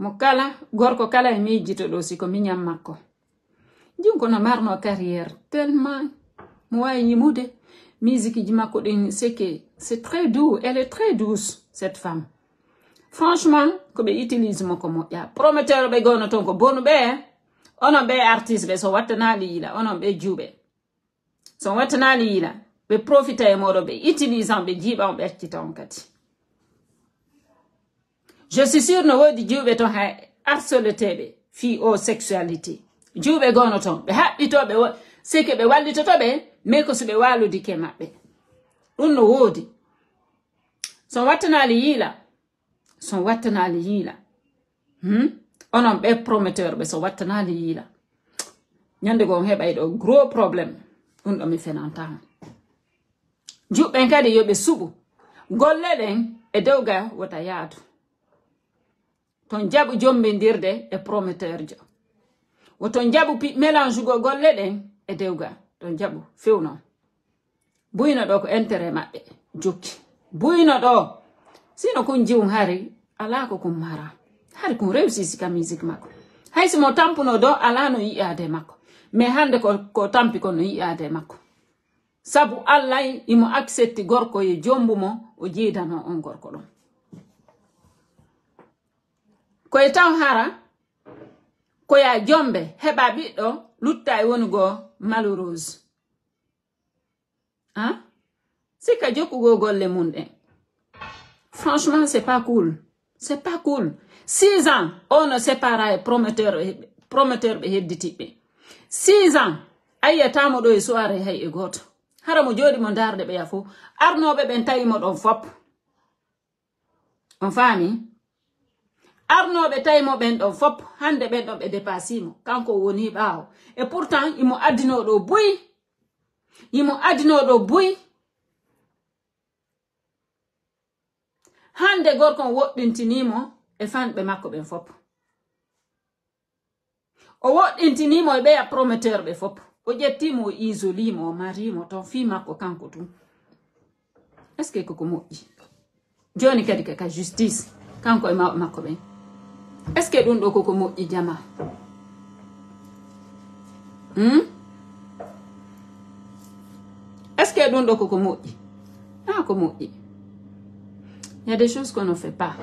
mo kala gorko kala e miijito ɗo siko miñam makko jinko no marno carrière tellement mo wawi yimude musique ji makko ɗin c'est très doux, elle est très douce cette femme franchement ko ɓe utilise mo ko moƴƴa prometteur ɓe gono ton ko bonu ɓe onon ɓe artiste ɓe so wattanali yiila onon ɓe juuɓe so wattanali yiila ɓe profita e moɗo ɓe utilisant ɓe jiiɓa on ɓe accita on kadi je suis sûr no woodi juuɓe ton ha harceleteɓe fi o sexualité juuɓe gono ton ɓe haɓɓitoɓe seke ɓe wallitotoɓe mais ko so ɓe waludike maɓɓe ɗum no woodi son wattanali yiila onon ɓe prometteur ɓe so wattanali yiila ñande go on heɓay ɗo gros probléme ɗum ɗo mi fenantama juɓɓen kadi yoɓe suɓu golle ɗen e dewga wota yaadu ton jaɓu jombindirde e prometteur jo woton jaɓu mélange go golle ɗen e dewga ton jaɓu fewnon buyno ɗo ko intérêt maɓɓe jokki buyno ɗo sino kun jiwum hari ala ko kun mara hari kun réussisi ka musique makko hay simo tampuno ɗo ala no yi'ade makko mais hande ko tampi ko no yi'ade makko sabu Allah imo accepti gorko e jombu mo o jiidano on gorko ɗon koye taw hara koya jombe heɓa ɓiɗɗo lutta e woni go malheureuse sika jokkugo golle mum ɗen franchement c'est pas cool 6 ans on sépara e prometteur ɓe hedditiɓɓe 6 ans ayyatamo ɗo e soirée hay e goto hara mo jooɗi mo darde ɓe ya fo arnoɓe ɓen tawimo ɗon fop on faami arnoɓe tawimo ɓen ɗon fop hande ɓen ɗon ɓe dépassimo kanko woni ɓaawo et pourtant imo addinoɗo buy hande gorko woɗɗintinimo e fanɓe makko ɓen fop o woɗɗintinimo e ɓeya prometteur ɓe fop o ƴettimo o isolimo o marimo ton fi makko kanko tum est ce que koko moƴƴi joni kadi kaka justice kanko e mawɓe makko ɓen est ce que ɗum ɗo koko moƴƴi jama est ce que ɗum ɗo koko moƴƴi ko moƴƴi il y a des choses qu'on ne fait pas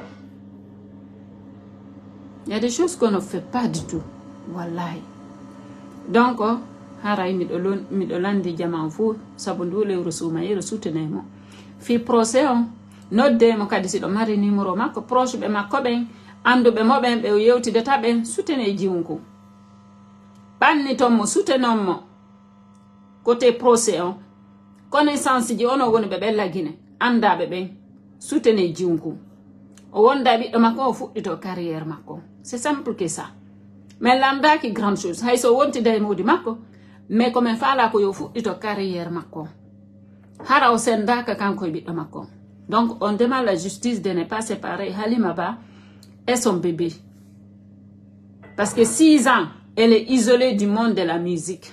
du tout wallahi donc haray miɗo landi jaman fuu sabu ndu lewru suumayiro sutenemo fi procès on noddemo kadi siɗo mari numéro makko proche ɓe makko ɓen anduɓe moɓen ɓe yewtidata ɓen sutene jiwunku ɓannitonmo sutenonmo côté procès on connaissance ji ono woni ɓe ɓen lagine andaɓe ɓen sutene jiwunku o wonda ɓiɗɗo makko o fuɗɗito carrière makko c'est simple que ça mais lamdaki grande chose hay so wontida e modi makko mais komin faala ko yo fuɗɗito carrière makko hara o sendaka kanko e ɓiɗɗo makko donc on demande la justice de ne pas séparer Halima Ba et son bébé parce que 6 ans elle est isolée du monde de la musique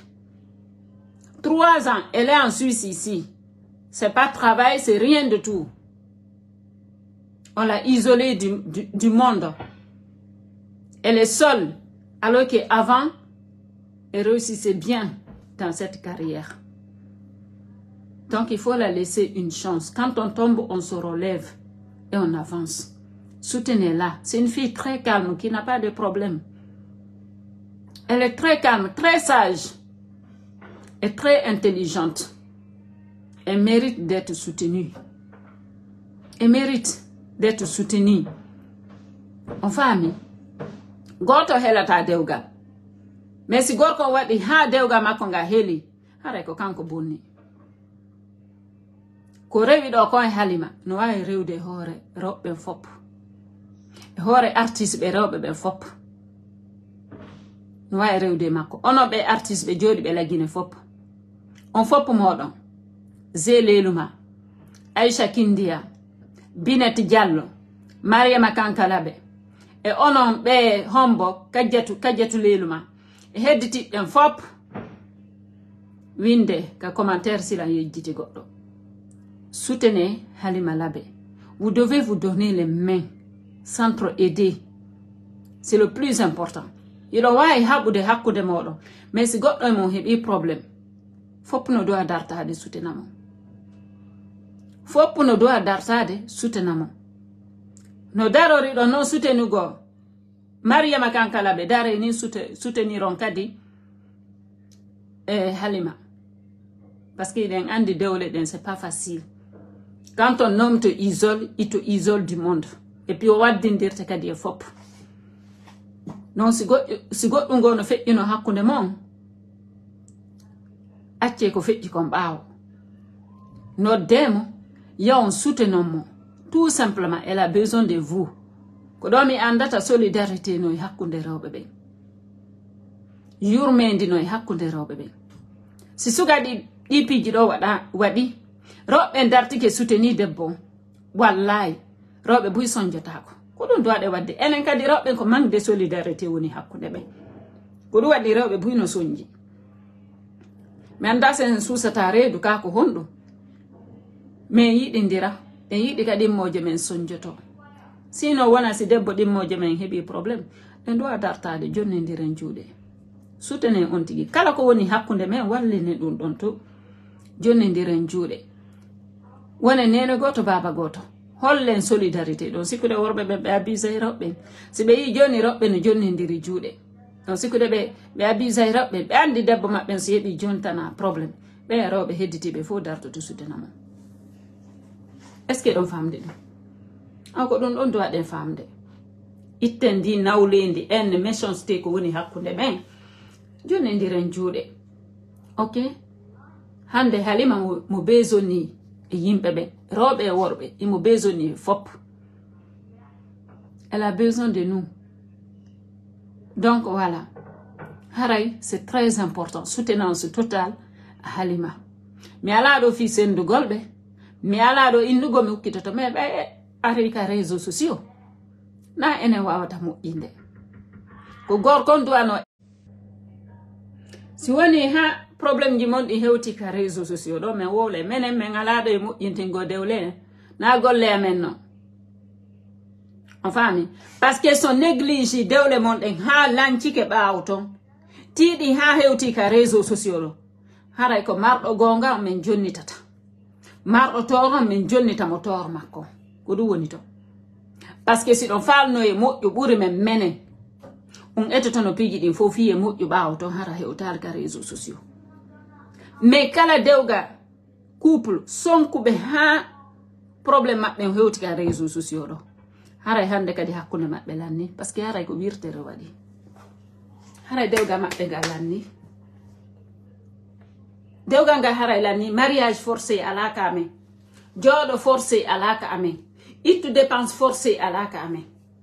3 ans elle est en Suisse ici c'est pas travail c'est rien de tout on l'a isolée du monde elle est seule alors qu'avant elle réussissait bien dans cette carrière. Donc il faut la laisser une chance. Quand on tombe, on se relève et on avance. Soutenez-la. C'est une fille très calme qui n'a pas de problème. Elle est très calme, très sage et très intelligente. Elle mérite d'être soutenue. Elle mérite d'être soutenue. En famille, goto helata dewgal. Mais si gorko waɗi ha dewga makko nga heli haray ko kanko bonni ko rewi ɗo ko e Halima no wawi rewde hoore rewɓe fop e hoore artiste ɓe rewɓe ɓen fop no wawi rewde makko onon ɓe artiste ɓe jooɗi ɓe lagine fop on fop moɗon Zeleluma Aisha Kindia Binet Diallo Mariama Kankalaɓe e onon ɓe hombo kajjatu leluma hedditi ɗen fop winde ka commentaire sila yejjiti goɗɗo soutenez Halima Labe. Vous devez vous donner les mains s'entraider c'est le plus important yiɗo wawi haɓude hakkude moɗon mais si goɗɗo e mum heɓi probléme fopp no dowa dartade sutenamo fopp no dowa dartade sutenamo no darori ɗo non sutenugo Mariama kankala ɓe dare ni souteniron kadi Halima parce que ɗen andi dewle ɗen c'est pas facile quand un homme te isole il te isole du monde et puis o waddindirte kadi e fopp non si goɗɗum go no feƴƴino hakkunde mon acce ko feƴƴi kon ɓaawo noddemo yawon soutenon mo tout simplement elle a besoin de vous ko ɗo mi andata solidarité no e hakkunde rewɓe ɓen yurmendi no e hakkunde rewɓe ɓen si suga ɗi piiji ɗo waɗi rewɓe dartike soutenir debbo wallahi rewɓe buy sonjotako ko ɗum duwaɗe wadde enen kadi rewɓe ko manque de solidarité woni hakkunde ɓen ko ɗum waɗi rewɓe buy no sonji mi anda sen suusata reedu ka ko honɗum min yiɗidira en yiɗi ka ɗimmoje men sonjoto sino wona si debbo ɗimmoje men heɓi probléme en duwa dartade jonnediren juuɗe soutenen on tigi kala ko woni hakkunde men wallinen ɗum ɗon to jonnediren juuɗe wona nene goto baba goto hollen solidarité ɗon sikkude worɓe ɓen ɓe abusay rewɓe si ɓe yi joni rewɓe no jonnidiri juuɗe ɗon sikkude ɓe abusay rewɓe ɓe andi debbo maɓɓen so heɓi jontana probléme ɓe rewɓe hedditiɓe fof dartoto soutenamo est ce que ɗon famde ɗum an ko ɗum ɗon duwaɗen famde itten ndi nawlendi en méchanceté ko woni hakkunde men jonnediren juuɗe ok hande Halima mo besoni e yimɓe ɓen rewɓe e worɓe imo besoni fopp elle a besoin de nous donc voilà haray c'est très important soutenance totale à Halima mi ala ɗo fi sendugol ɓe mi ala ɗo innugo mi hukkitoto mais ɓe ari ka réseaux sociaux na enen wawata moƴƴinde ko gorkon duwano si woni ha probléme ji mon ɗi hewti ka réseaux sociaux ɗo min wowle menen min ala ɗo e moƴƴintingo dewle na golle amen non on fami parce que so néglige dewle mon ɗen ha lancike ɓaawo ton tiiɗi ha hewti ka réseaux sociaux ɗo haray ko marɗo gonga min jonnitata marɗo toro min jonnitamo toro makko ko ɗum woni to parce que si ɗon falno e moƴƴo ɓuri men menen on etoto no piiji ɗin fof fiye moƴƴo ɓaawo ton hara hewtare ka réseaux sociaux mais kala dewga couple sonkuɓe ha probléme maɓɓe hewti ka réseaux sociaux ɗo haray hande kadi hakkunde maɓɓe lanni parce que haray ko wirtere waɗi haray dewga maɓɓe ngal lanni dewgal ngal haray lanni mariage forcé alaka amen jooɗo forcé alaka amen ittu dépense forcé alaka amen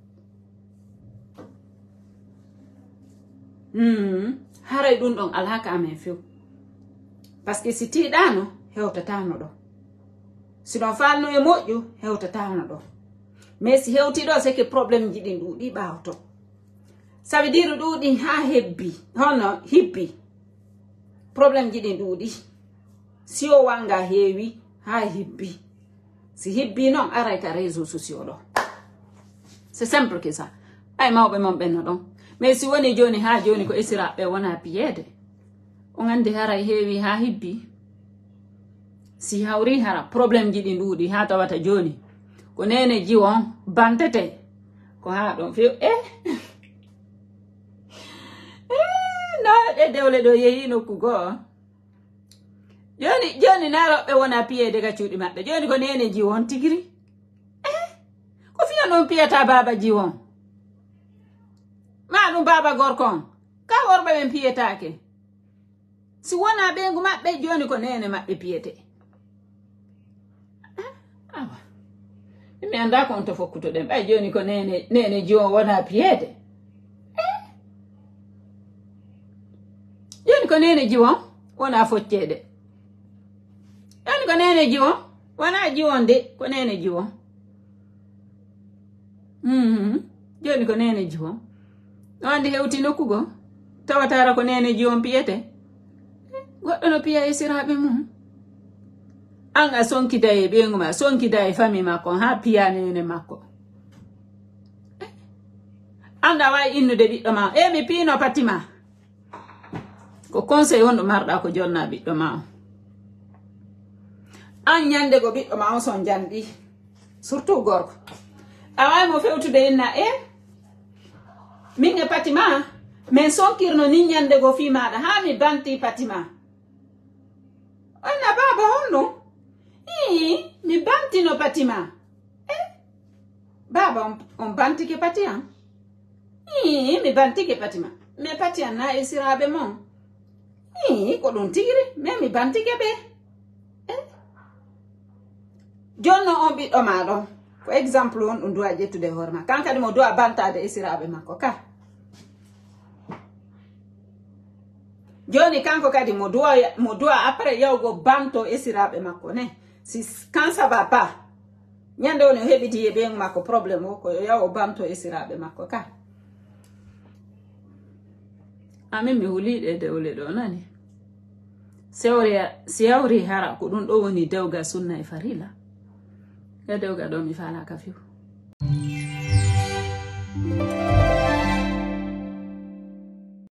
haray ɗum ɗon alaka amen few parce que si tiiɗano hewtatano ɗo si ɗon falno e moƴƴo hewtatano ɗo mais si hewtiɗo c'est que probléme ji ɗin ɗuuɗi ɓaawto ça veut dire ɗuuɗi ha hebbi hono hibbi probléme ji ɗin ɗuuɗi si o wanga heewi ha hibbi si hibbi noon aray ka réseaux sociaux ɗo c'est simple que ça ay mawɓe mon ɓenno ɗon mais si woni joni ha joni ko esiraɓe wona piyeede on andi haray heewi ha hibbi si hawri hara probléme ji ɗin ɗuuɗi ha tawata joni ko nene jiwon bantete ko ha ɗon few no ɗe dewle ɗo yehi nokku goo joni na roɓɓe wona piyeede ka cuuɗi maɓɓe joni ko nene jiwon tigiri ko fiya ɗon piyata baba jiwon ma ɗum baba gorkon ka worɓe ɓen piyetake si wona ɓengu maɓɓe joni ko nene maɓɓe piyete awa mi anda ko on to fokkuto ɗen ɓay joni ko nene jiwon wona piyeede joni ko nene jiwon wona foccede joni ko nene jiwon wona jiwon de ko nene jiwon joni ko nene jiwon no andi hewti nokkugo tawatara ko nene jiwon piyete goɗɗo no piya e siraɓe mum an a sonkida e ɓengu ma sonkida e famille makko ha piya nene makko anda way innude ɓiɗɗo ma mi piino patima ko conseil on ɗo marɗa ko jonna ɓiɗɗo ma an ñande go ɓiɗɗo ma on son janɗi surtout gorko a way mo fewtude inna min e patima min sonkirno ni ñande go fi maɗa ha mi banti patima onna baba honɗum mi bantino patima baba on bantike pati an mi bantike patima mais pati an na esiraɓe mon ko ɗum tigiri mais mi bantike ɓe jonno on ɓiɗɗo ma ɗon ko exemple on ɗum duwa ƴettude hoore ma kan kadi mo duwa bantade esiraɓe makko ka joni kanko kadi mo duwa après yawgo banto esiraɓe makko ne si quand ça va pas ñande woni o heɓiti ɓe makko probléme o ko yaw o banto esiraɓe makko ka amin mi huliɗe dewle ɗo nani si yawri hara ko ɗum ɗo woni dewga sunna e farila e dewga ɗo mi falaka fiw